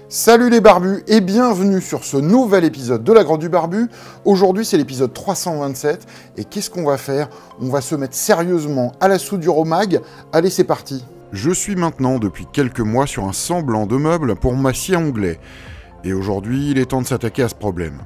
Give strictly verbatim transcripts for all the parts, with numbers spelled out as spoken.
Salut les barbus et bienvenue sur ce nouvel épisode de la Grotte du Barbu. Aujourd'hui c'est l'épisode trois cent vingt-sept et qu'est-ce qu'on va faire? On va se mettre sérieusement à la soudure au mag. Allez, c'est parti. Je suis maintenant depuis quelques mois sur un semblant de meuble pour ma scie à onglets. Et aujourd'hui il est temps de s'attaquer à ce problème.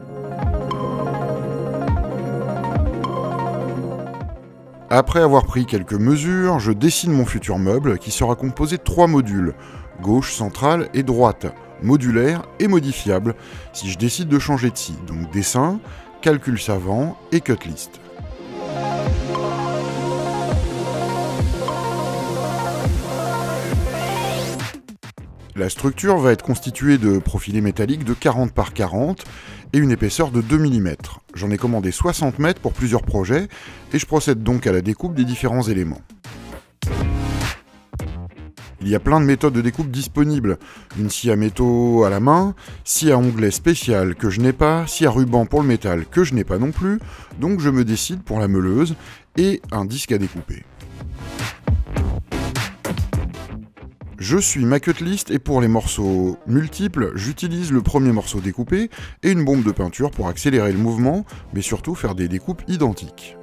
Après avoir pris quelques mesures, je dessine mon futur meuble qui sera composé de trois modules, gauche, centrale et droite, modulaire et modifiable si je décide de changer de scie, donc dessin, calcul savant et cut list. La structure va être constituée de profilés métalliques de quarante par quarante et une épaisseur de deux millimètres. J'en ai commandé soixante mètres pour plusieurs projets et je procède donc à la découpe des différents éléments. Il y a plein de méthodes de découpe disponibles. Une scie à métaux à la main, scie à onglet spéciale que je n'ai pas, scie à ruban pour le métal que je n'ai pas non plus, donc je me décide pour la meuleuse et un disque à découper. Je suis ma cut list et pour les morceaux multiples, j'utilise le premier morceau découpé et une bombe de peinture pour accélérer le mouvement, mais surtout faire des découpes identiques.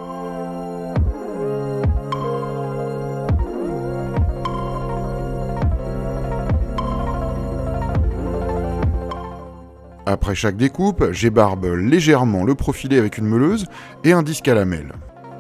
Après chaque découpe, j'ébarbe légèrement le profilé avec une meuleuse et un disque à lamelles.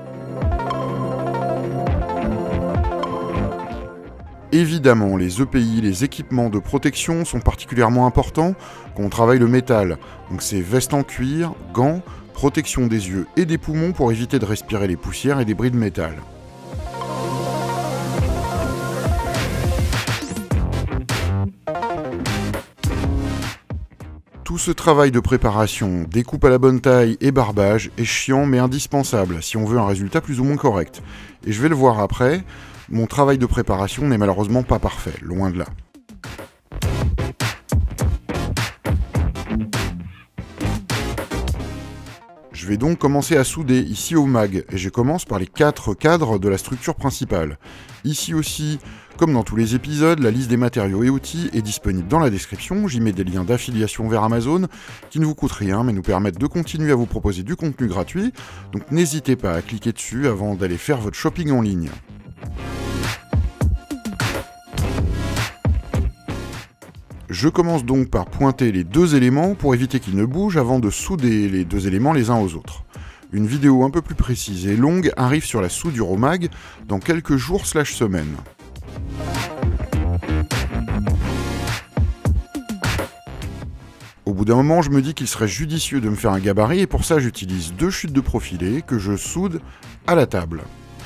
Évidemment, les E P I, les équipements de protection sont particulièrement importants quand on travaille le métal. Donc c'est veste en cuir, gants, protection des yeux et des poumons pour éviter de respirer les poussières et débris de métal. Tout ce travail de préparation, découpe à la bonne taille et barbage est chiant mais indispensable si on veut un résultat plus ou moins correct. Et je vais le voir après, mon travail de préparation n'est malheureusement pas parfait, loin de là. Je vais donc commencer à souder ici au mag, et je commence par les quatre cadres de la structure principale. Ici aussi, comme dans tous les épisodes, la liste des matériaux et outils est disponible dans la description, j'y mets des liens d'affiliation vers Amazon, qui ne vous coûtent rien, mais nous permettent de continuer à vous proposer du contenu gratuit, donc n'hésitez pas à cliquer dessus avant d'aller faire votre shopping en ligne. Je commence donc par pointer les deux éléments pour éviter qu'ils ne bougent avant de souder les deux éléments les uns aux autres. Une vidéo un peu plus précise et longue arrive sur la soudure au mag dans quelques jours slash semaines. Au bout d'un moment, je me dis qu'il serait judicieux de me faire un gabarit et pour ça j'utilise deux chutes de profilé que je soude à la table.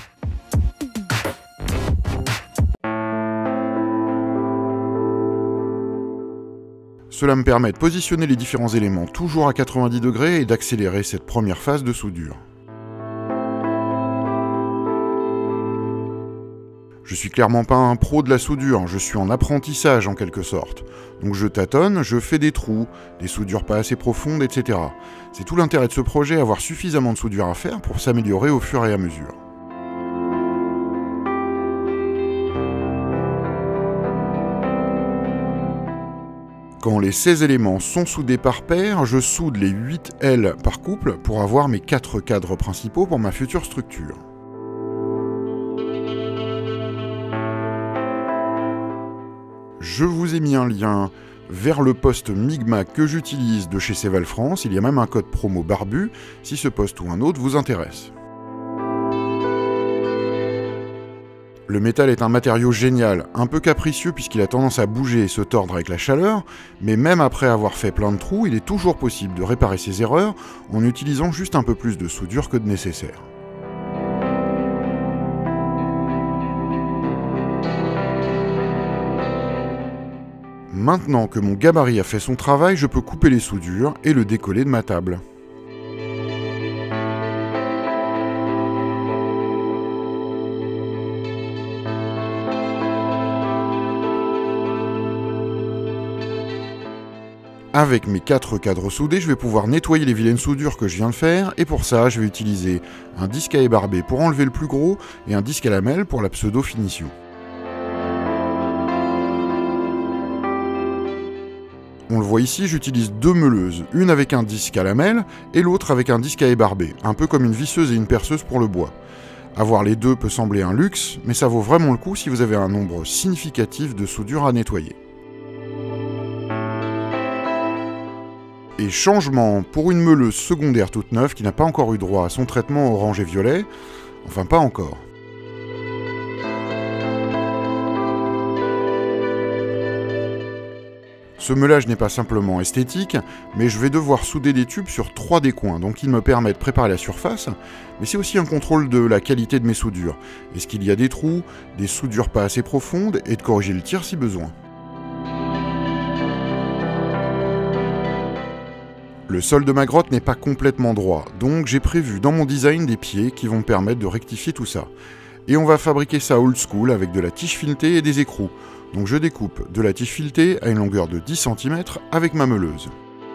Cela me permet de positionner les différents éléments toujours à quatre-vingt-dix degrés et d'accélérer cette première phase de soudure. Je suis clairement pas un pro de la soudure, je suis en apprentissage en quelque sorte. Donc je tâtonne, je fais des trous, des soudures pas assez profondes, et cetera. C'est tout l'intérêt de ce projet, avoir suffisamment de soudure à faire pour s'améliorer au fur et à mesure. Quand les seize éléments sont soudés par paire, je soude les huit ailes par couple pour avoir mes quatre cadres principaux pour ma future structure. Je vous ai mis un lien vers le post Migma que j'utilise de chez Ceval France, il y a même un code promo barbu si ce post ou un autre vous intéresse. Le métal est un matériau génial, un peu capricieux puisqu'il a tendance à bouger et se tordre avec la chaleur, mais même après avoir fait plein de trous, il est toujours possible de réparer ses erreurs en utilisant juste un peu plus de soudure que de nécessaire. Maintenant que mon gabarit a fait son travail, je peux couper les soudures et le décoller de ma table. Avec mes quatre cadres soudés, je vais pouvoir nettoyer les vilaines soudures que je viens de faire, et pour ça, je vais utiliser un disque à ébarber pour enlever le plus gros, et un disque à lamelles pour la pseudo-finition. On le voit ici, j'utilise deux meuleuses, une avec un disque à lamelles et l'autre avec un disque à ébarber, un peu comme une visseuse et une perceuse pour le bois. Avoir les deux peut sembler un luxe, mais ça vaut vraiment le coup si vous avez un nombre significatif de soudures à nettoyer. Et changement, pour une meuleuse secondaire toute neuve qui n'a pas encore eu droit à son traitement orange et violet, enfin pas encore. Ce meulage n'est pas simplement esthétique, mais je vais devoir souder des tubes sur trois des coins, donc il me permet de préparer la surface, mais c'est aussi un contrôle de la qualité de mes soudures. Est-ce qu'il y a des trous, des soudures pas assez profondes, et de corriger le tir si besoin. Le sol de ma grotte n'est pas complètement droit, donc j'ai prévu dans mon design des pieds qui vont me permettre de rectifier tout ça. Et on va fabriquer ça old school avec de la tige filetée et des écrous. Donc je découpe de la tige filetée à une longueur de dix centimètres avec ma meuleuse.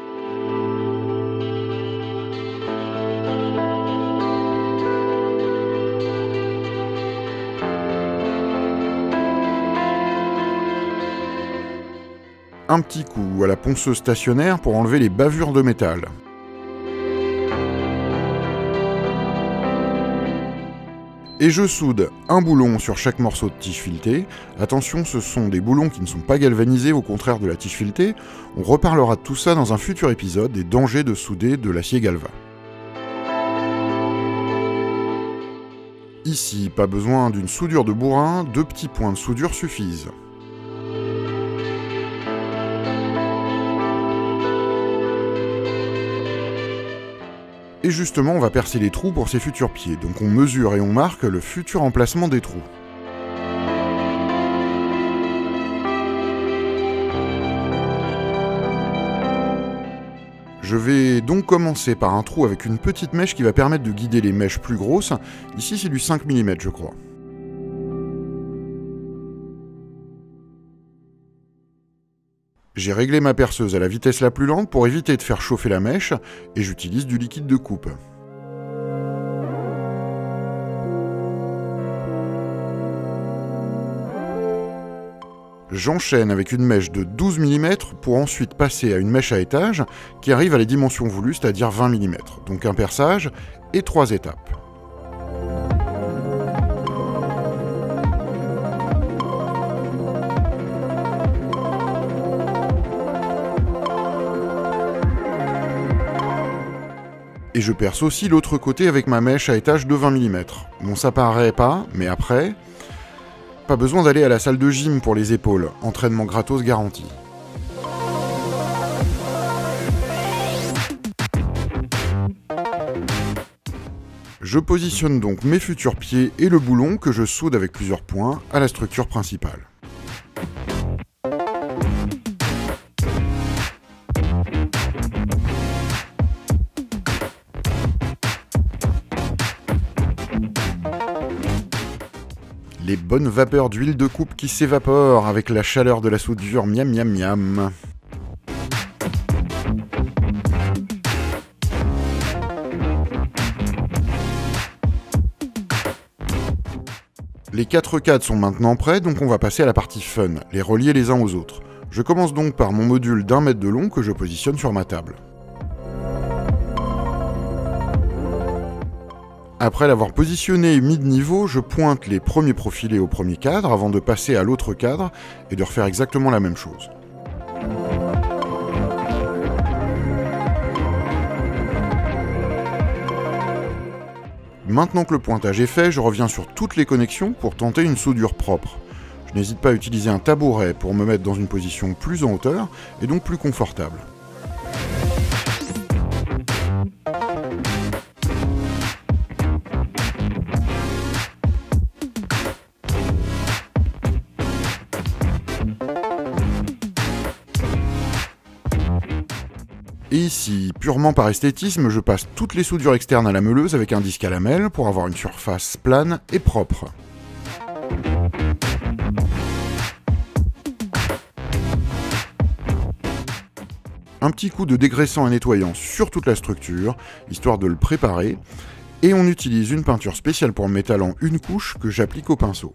Un petit coup à la ponceuse stationnaire pour enlever les bavures de métal. Et je soude un boulon sur chaque morceau de tige filetée. Attention, ce sont des boulons qui ne sont pas galvanisés, au contraire de la tige filetée. On reparlera de tout ça dans un futur épisode, des dangers de souder de l'acier galva. Ici, pas besoin d'une soudure de bourrin, deux petits points de soudure suffisent. Et justement, on va percer les trous pour ces futurs pieds, donc on mesure et on marque le futur emplacement des trous. Je vais donc commencer par un trou avec une petite mèche qui va permettre de guider les mèches plus grosses. Ici, c'est du cinq millimètres, je crois. J'ai réglé ma perceuse à la vitesse la plus lente pour éviter de faire chauffer la mèche, et j'utilise du liquide de coupe. J'enchaîne avec une mèche de douze millimètres pour ensuite passer à une mèche à étage qui arrive à les dimensions voulues, c'est-à-dire vingt millimètres. Donc un perçage et trois étapes. Et je perce aussi l'autre côté avec ma mèche à étage de vingt millimètres. Bon, ça paraît pas, mais après, pas besoin d'aller à la salle de gym pour les épaules, entraînement gratos garanti. Je positionne donc mes futurs pieds et le boulon que je soude avec plusieurs points à la structure principale. Les bonnes vapeurs d'huile de coupe qui s'évaporent avec la chaleur de la soudure, miam miam miam. Les quatre cadres sont maintenant prêts, donc on va passer à la partie fun, les relier les uns aux autres. Je commence donc par mon module d'un mètre de long que je positionne sur ma table. Après l'avoir positionné et mis de niveau, je pointe les premiers profilés au premier cadre avant de passer à l'autre cadre et de refaire exactement la même chose. Maintenant que le pointage est fait, je reviens sur toutes les connexions pour tenter une soudure propre. Je n'hésite pas à utiliser un tabouret pour me mettre dans une position plus en hauteur et donc plus confortable. Et ici, purement par esthétisme, je passe toutes les soudures externes à la meuleuse avec un disque à lamelles pour avoir une surface plane et propre. Un petit coup de dégraissant et nettoyant sur toute la structure, histoire de le préparer, et on utilise une peinture spéciale pour le métal en une couche que j'applique au pinceau.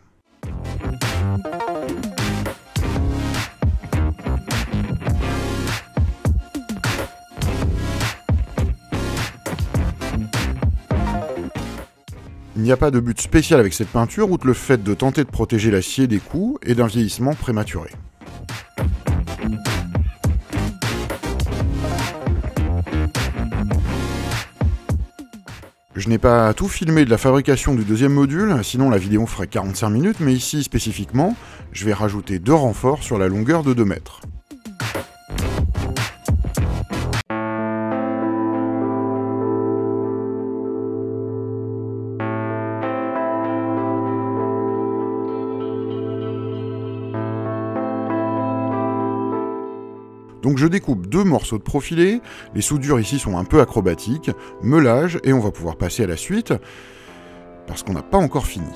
n'y a pas de but spécial avec cette peinture, outre le fait de tenter de protéger l'acier des coups et d'un vieillissement prématuré. Je n'ai pas tout filmé de la fabrication du deuxième module, sinon la vidéo ferait quarante-cinq minutes, mais ici spécifiquement, je vais rajouter deux renforts sur la longueur de deux mètres. Donc je découpe deux morceaux de profilé, les soudures ici sont un peu acrobatiques, meulage, et on va pouvoir passer à la suite, parce qu'on n'a pas encore fini.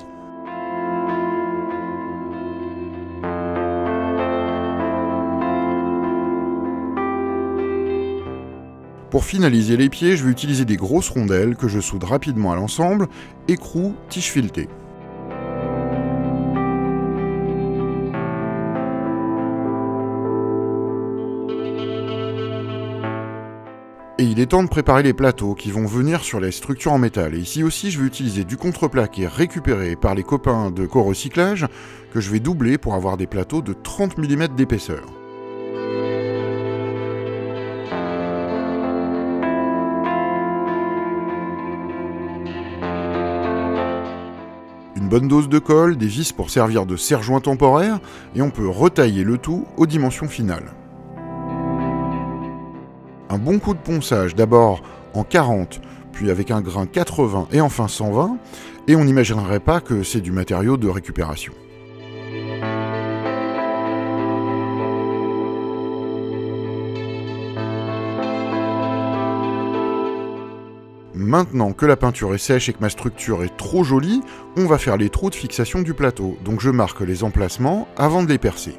Pour finaliser les pieds, je vais utiliser des grosses rondelles que je soude rapidement à l'ensemble, écrou, tige filetée. Et il est temps de préparer les plateaux qui vont venir sur les structures en métal. Et ici aussi, je vais utiliser du contreplaqué récupéré par les copains de Co-Recyclage que je vais doubler pour avoir des plateaux de trente millimètres d'épaisseur. Une bonne dose de colle, des vis pour servir de serre-joint temporaire, et on peut retailler le tout aux dimensions finales. Un bon coup de ponçage, d'abord en quarante, puis avec un grain quatre-vingts et enfin cent vingt, et on n'imaginerait pas que c'est du matériau de récupération. Maintenant que la peinture est sèche et que ma structure est trop jolie, on va faire les trous de fixation du plateau, donc je marque les emplacements avant de les percer.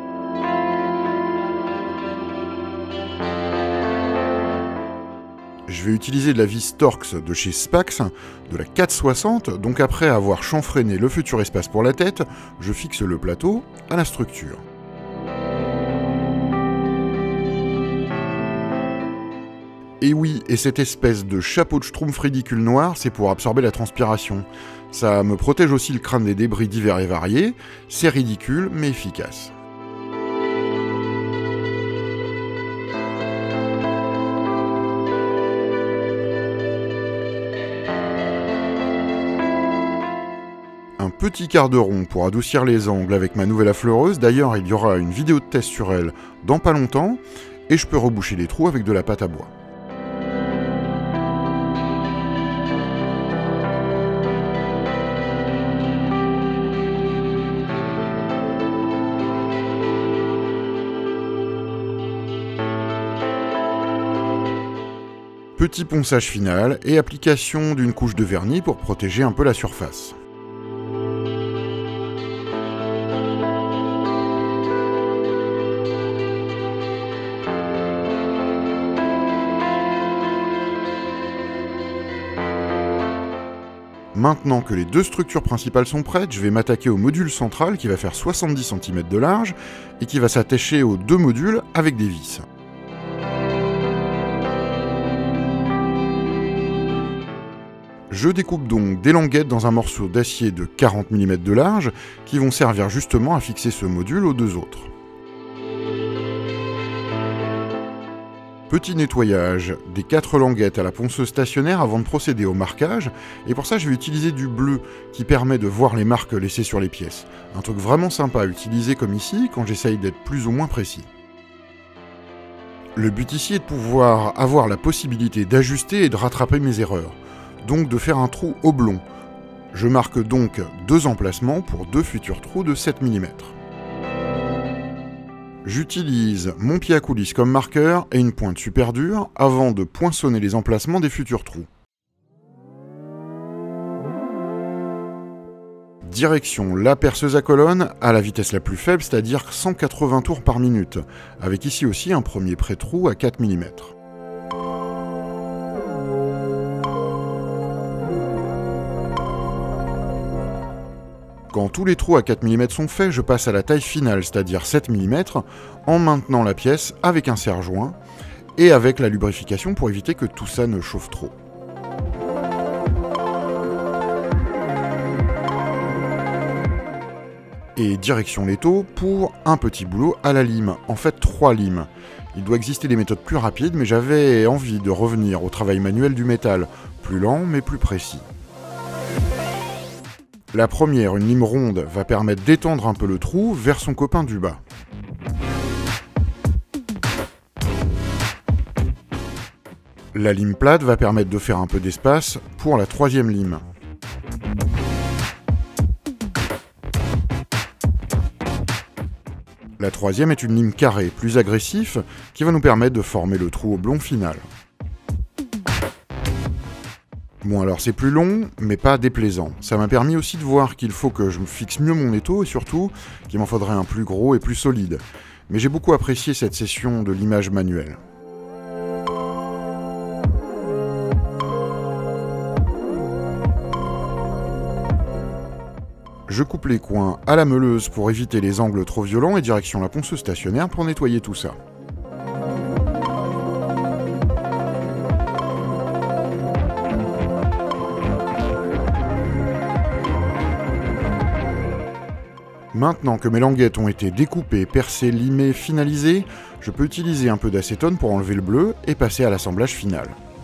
Je vais utiliser de la vis Torx de chez Spax, de la quatre soixante, donc après avoir chanfreiné le futur espace pour la tête, je fixe le plateau à la structure. Et oui, et cette espèce de chapeau de schtroumpf ridicule noir, c'est pour absorber la transpiration. Ça me protège aussi le crâne des débris divers et variés, c'est ridicule mais efficace. Un petit quart de rond pour adoucir les angles avec ma nouvelle affleureuse. D'ailleurs, il y aura une vidéo de test sur elle dans pas longtemps, et je peux reboucher les trous avec de la pâte à bois. Petit ponçage final et application d'une couche de vernis pour protéger un peu la surface. Maintenant que les deux structures principales sont prêtes, je vais m'attaquer au module central qui va faire soixante-dix centimètres de large et qui va s'attacher aux deux modules avec des vis. Je découpe donc des languettes dans un morceau d'acier de quarante millimètres de large qui vont servir justement à fixer ce module aux deux autres. Petit nettoyage des quatre languettes à la ponceuse stationnaire avant de procéder au marquage, et pour ça je vais utiliser du bleu qui permet de voir les marques laissées sur les pièces. Un truc vraiment sympa à utiliser comme ici quand j'essaye d'être plus ou moins précis. Le but ici est de pouvoir avoir la possibilité d'ajuster et de rattraper mes erreurs, donc de faire un trou oblong. Je marque donc deux emplacements pour deux futurs trous de sept millimètres. J'utilise mon pied à coulisse comme marqueur et une pointe super dure avant de poinçonner les emplacements des futurs trous. Direction la perceuse à colonne à la vitesse la plus faible, c'est-à-dire cent quatre-vingts tours par minute, avec ici aussi un premier pré-trou à quatre millimètres. Quand tous les trous à quatre millimètres sont faits, je passe à la taille finale, c'est-à-dire sept millimètres, en maintenant la pièce avec un serre-joint et avec la lubrification pour éviter que tout ça ne chauffe trop. Et direction l'étau pour un petit boulot à la lime, en fait trois limes. Il doit exister des méthodes plus rapides, mais j'avais envie de revenir au travail manuel du métal, plus lent mais plus précis. La première, une lime ronde, va permettre d'étendre un peu le trou vers son copain du bas. La lime plate va permettre de faire un peu d'espace pour la troisième lime. La troisième est une lime carrée, plus agressif, qui va nous permettre de former le trou oblong final. Bon alors c'est plus long, mais pas déplaisant. Ça m'a permis aussi de voir qu'il faut que je me fixe mieux mon étau et surtout qu'il m'en faudrait un plus gros et plus solide. Mais j'ai beaucoup apprécié cette session de limage manuelle. Je coupe les coins à la meuleuse pour éviter les angles trop violents et direction la ponceuse stationnaire pour nettoyer tout ça. Maintenant que mes languettes ont été découpées, percées, limées, finalisées, je peux utiliser un peu d'acétone pour enlever le bleu et passer à l'assemblage final.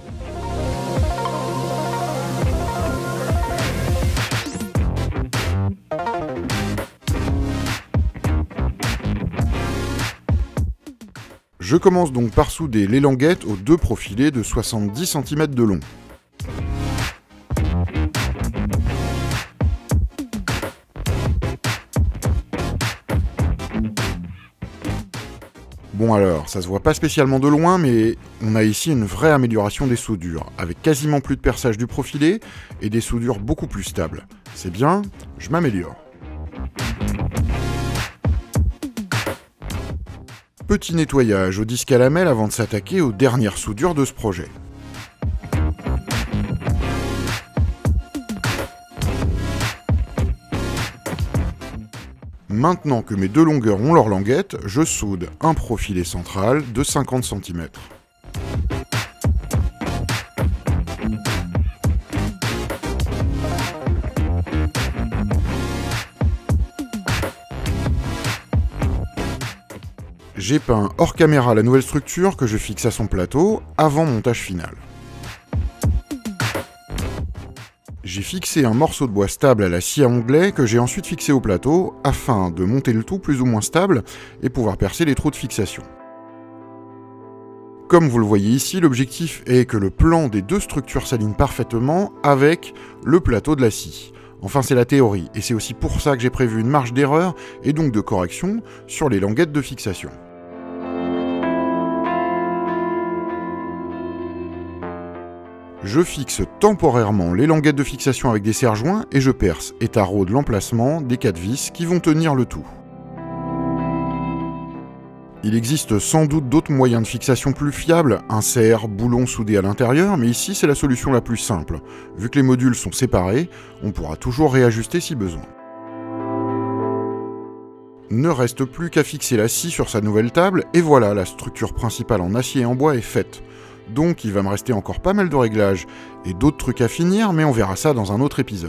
Je commence donc par souder les languettes aux deux profilés de soixante-dix centimètres de long. Bon alors, ça se voit pas spécialement de loin, mais on a ici une vraie amélioration des soudures, avec quasiment plus de perçage du profilé et des soudures beaucoup plus stables. C'est bien, je m'améliore. Petit nettoyage au disque à lamelles avant de s'attaquer aux dernières soudures de ce projet. Maintenant que mes deux longueurs ont leur languette, je soude un profilé central de cinquante centimètres. J'ai peint hors caméra la nouvelle structure que je fixe à son plateau avant montage final. J'ai fixé un morceau de bois stable à la scie à onglet que j'ai ensuite fixé au plateau afin de monter le tout plus ou moins stable et pouvoir percer les trous de fixation. Comme vous le voyez ici, l'objectif est que le plan des deux structures s'aligne parfaitement avec le plateau de la scie. Enfin, c'est la théorie, et c'est aussi pour ça que j'ai prévu une marge d'erreur et donc de correction sur les languettes de fixation. Je fixe temporairement les languettes de fixation avec des serre-joints et je perce et taraude l'emplacement des quatre vis qui vont tenir le tout. Il existe sans doute d'autres moyens de fixation plus fiables, un serre, boulon soudé à l'intérieur, mais ici c'est la solution la plus simple. Vu que les modules sont séparés, on pourra toujours réajuster si besoin. Ne reste plus qu'à fixer la scie sur sa nouvelle table, et voilà, la structure principale en acier et en bois est faite. Donc il va me rester encore pas mal de réglages et d'autres trucs à finir, mais on verra ça dans un autre épisode.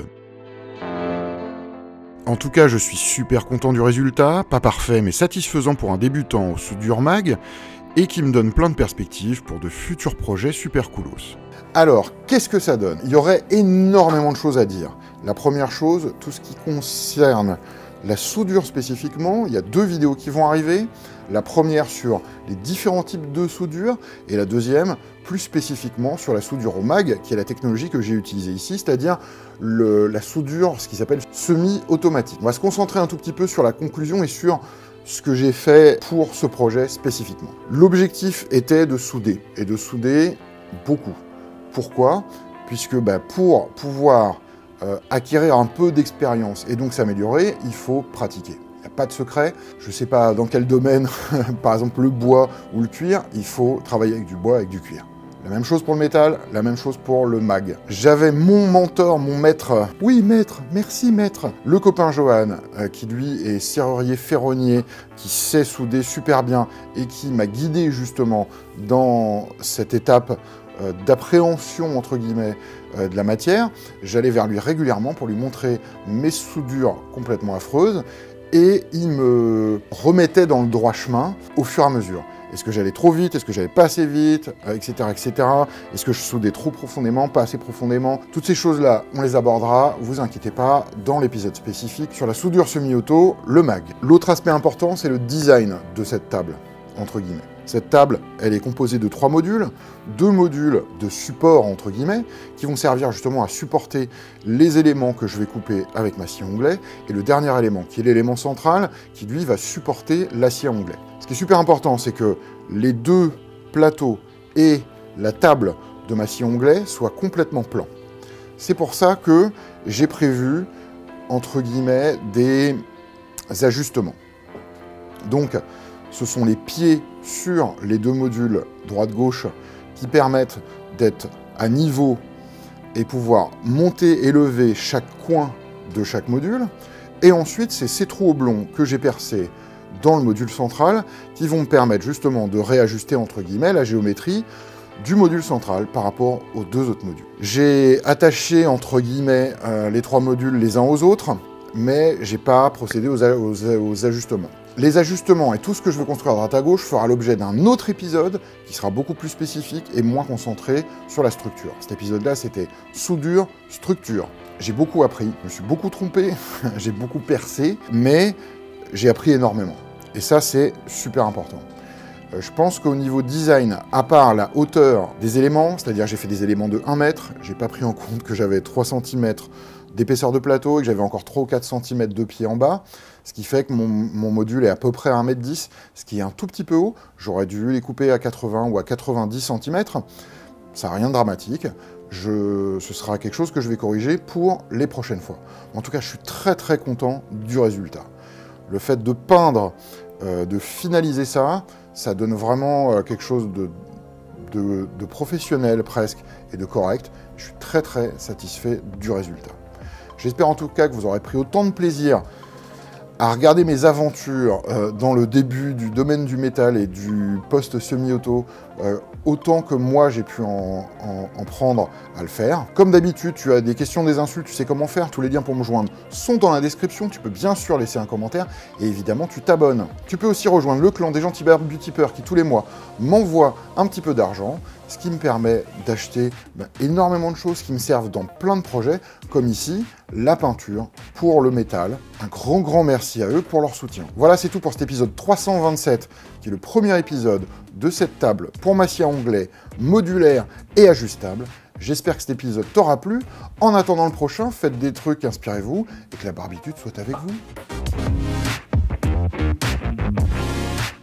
En tout cas, je suis super content du résultat, pas parfait mais satisfaisant pour un débutant au soudure mag, et qui me donne plein de perspectives pour de futurs projets super coolos. Alors, qu'est-ce que ça donne? Il y aurait énormément de choses à dire. La première chose, tout ce qui concerne la soudure spécifiquement, il y a deux vidéos qui vont arriver. La première sur les différents types de soudure et la deuxième plus spécifiquement sur la soudure au mag, qui est la technologie que j'ai utilisée ici, c'est-à-dire la soudure, ce qui s'appelle semi-automatique. On va se concentrer un tout petit peu sur la conclusion et sur ce que j'ai fait pour ce projet spécifiquement. L'objectif était de souder, et de souder beaucoup. Pourquoi? Puisque bah, pour pouvoir euh, acquérir un peu d'expérience et donc s'améliorer, il faut pratiquer. Il n'y a pas de secret, je ne sais pas dans quel domaine, par exemple le bois ou le cuir, il faut travailler avec du bois, avec du cuir. La même chose pour le métal, la même chose pour le mag. J'avais mon mentor, mon maître, oui maître, merci maître, le copain Johan, euh, qui lui est serrurier ferronnier, qui sait souder super bien et qui m'a guidé justement dans cette étape euh, d'appréhension entre guillemets euh, de la matière. J'allais vers lui régulièrement pour lui montrer mes soudures complètement affreuses et il me remettait dans le droit chemin au fur et à mesure. Est-ce que j'allais trop vite? Est-ce que j'allais pas assez vite? Etc, et cetera. Est-ce que je soudais trop profondément? Pas assez profondément? Toutes ces choses-là, on les abordera, vous inquiétez pas, dans l'épisode spécifique sur la soudure semi-auto, le mag. L'autre aspect important, c'est le design de cette table, entre guillemets. Cette table, elle est composée de trois modules, deux modules de support, entre guillemets, qui vont servir justement à supporter les éléments que je vais couper avec ma scie à onglet, et le dernier élément, qui est l'élément central, qui lui va supporter l'acier à onglet. Ce qui est super important, c'est que les deux plateaux et la table de ma scie à onglet soient complètement plans. C'est pour ça que j'ai prévu, entre guillemets, des ajustements. Donc, ce sont les pieds sur les deux modules droite-gauche qui permettent d'être à niveau et pouvoir monter et lever chaque coin de chaque module. Et ensuite, c'est ces trous oblongs que j'ai percés dans le module central qui vont me permettre justement de réajuster, entre guillemets, la géométrie du module central par rapport aux deux autres modules. J'ai attaché, entre guillemets, euh, les trois modules les uns aux autres, mais j'ai pas procédé aux, aux, aux ajustements. Les ajustements et tout ce que je veux construire à droite à gauche fera l'objet d'un autre épisode qui sera beaucoup plus spécifique et moins concentré sur la structure. Cet épisode-là, c'était soudure, structure. J'ai beaucoup appris, je me suis beaucoup trompé, j'ai beaucoup percé, mais j'ai appris énormément. Et ça, c'est super important. Euh, je pense qu'au niveau design, à part la hauteur des éléments, c'est-à-dire j'ai fait des éléments de un mètre, j'ai pas pris en compte que j'avais trois centimètres d'épaisseur de plateau et que j'avais encore trois ou quatre centimètres de pied en bas, ce qui fait que mon, mon module est à peu près à un mètre dix, ce qui est un tout petit peu haut. J'aurais dû les couper à quatre-vingts ou à quatre-vingt-dix centimètres. Ça n'a rien de dramatique. Je, ce sera quelque chose que je vais corriger pour les prochaines fois. En tout cas, je suis très très content du résultat. Le fait de peindre, euh, de finaliser ça, ça donne vraiment euh, quelque chose de, de, de professionnel presque et de correct. Je suis très très satisfait du résultat. J'espère en tout cas que vous aurez pris autant de plaisir à regarder mes aventures euh, dans le début du domaine du métal et du poste semi-auto, euh, autant que moi j'ai pu en, en, en prendre à le faire. Comme d'habitude, tu as des questions, des insultes, tu sais comment faire, tous les liens pour me joindre sont dans la description, tu peux bien sûr laisser un commentaire, et évidemment tu t'abonnes. Tu peux aussi rejoindre le clan des gentils beautypeurs qui tous les mois m'envoient un petit peu d'argent, ce qui me permet d'acheter ben, énormément de choses qui me servent dans plein de projets, comme ici, la peinture pour le métal. Un grand, grand merci à eux pour leur soutien. Voilà, c'est tout pour cet épisode trois cent vingt-sept, qui est le premier épisode de cette table pour ma scie à onglet, modulaire et ajustable. J'espère que cet épisode t'aura plu. En attendant le prochain, faites des trucs, inspirez-vous, et que la barbitude soit avec vous.